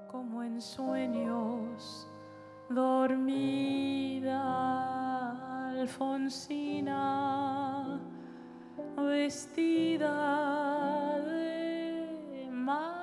como en sueños, dormida Alfonsina, vestida de mar.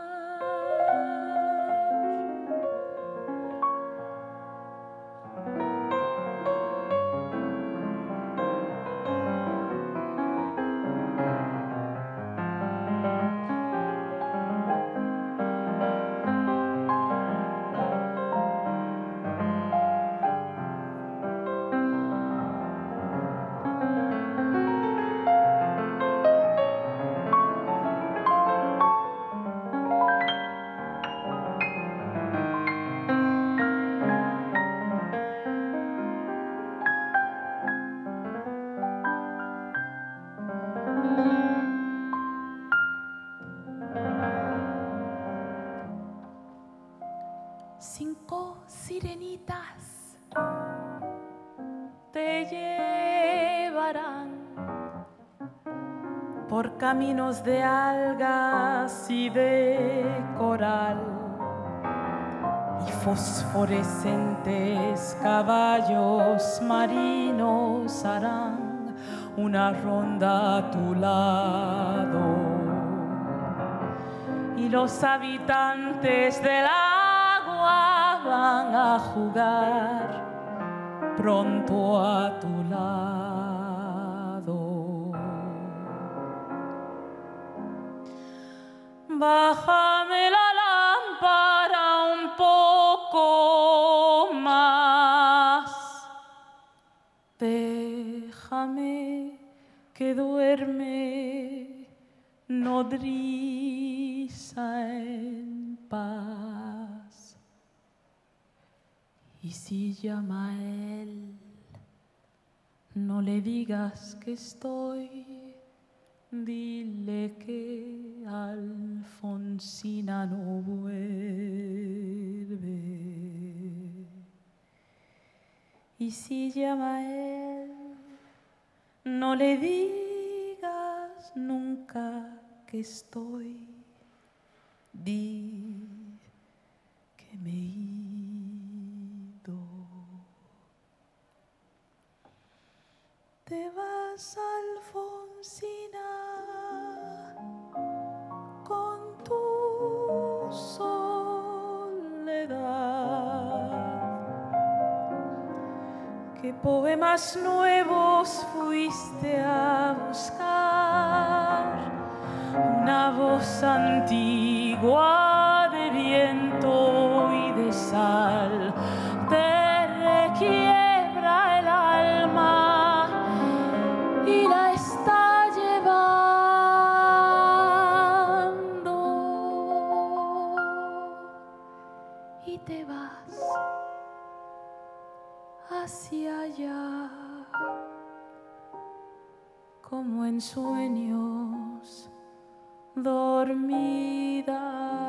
Cinco sirenitas te llevarán por caminos de algas y de coral, y fosforescentes caballos marinos harán una ronda a tu lado, y los habitantes del agua van a jugar pronto a tu lado. Bájame la lámpara un poco más, déjame que duerme nodriza en paz. Y si llama a él, no le digas que estoy, dile que Alfonsina no vuelve. Y si llama a él, no le digas nunca que estoy, di que me he ido. Te vas, Alfonsina, con tu soledad. ¿Qué poemas nuevos fuiste a buscar? Una voz antigua de viento y de sal te requiebra el alma y la está llevando, y te vas hacia allá como en sueños, dormida